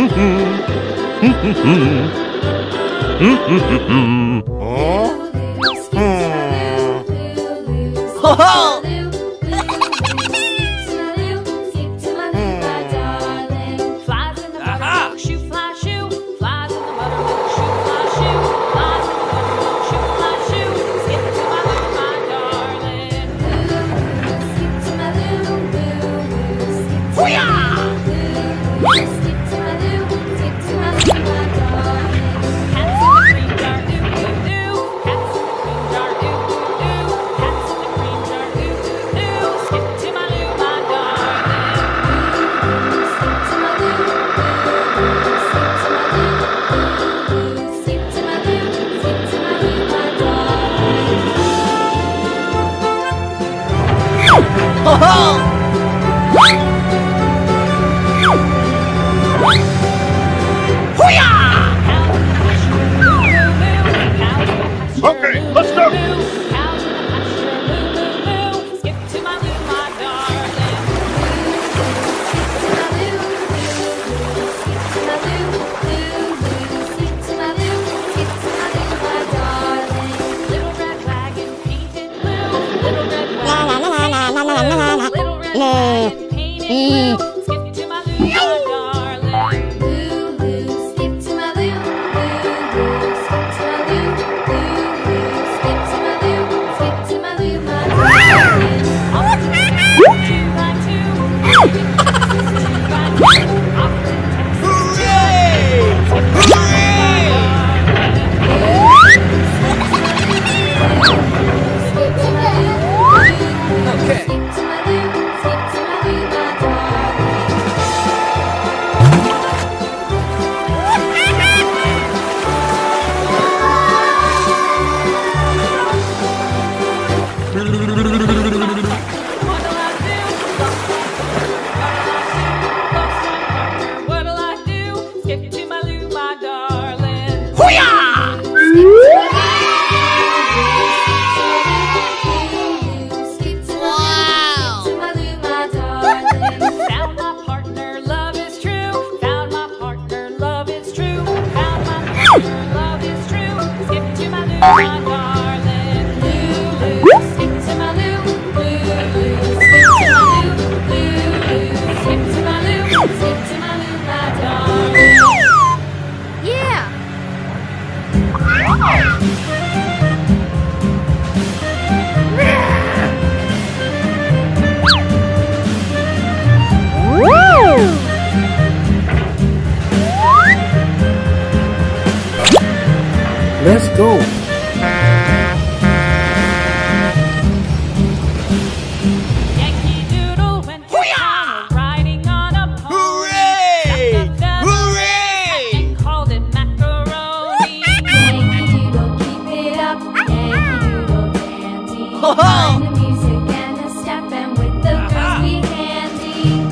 Ho ho! Ho ho! Okay, let's go! Let's go. Yankee Doodle went to town riding on a pony. Hooray! Stuffed a feather Hooray! and called it macaroni. Yankee Doodle, keep it up. Yankee Doodle dandy. Ho ho! Find the music and the step, and with the girls be handy.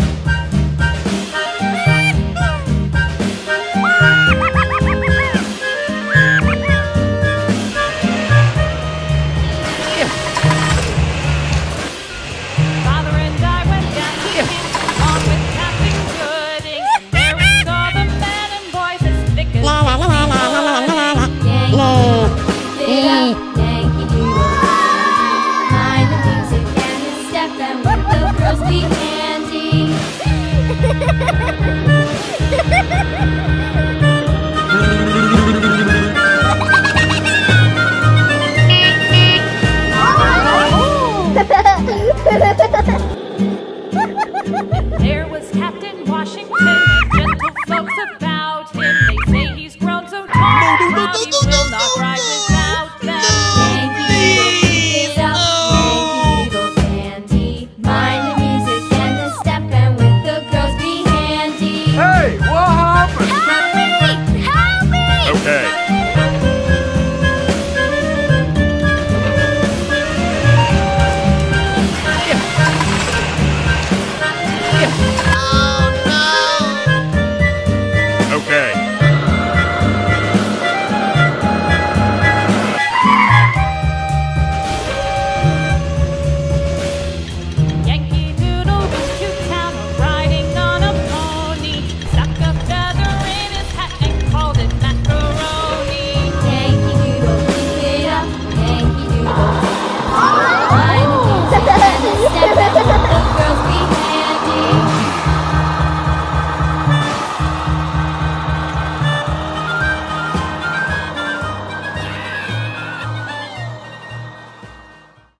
Father and I went down to the along with Captain Gooding. There we saw the men and boys as thick as Yankee Doodle, keep it up. Yankee Doodle dandy. Find the music and the step, and with the girls be handy.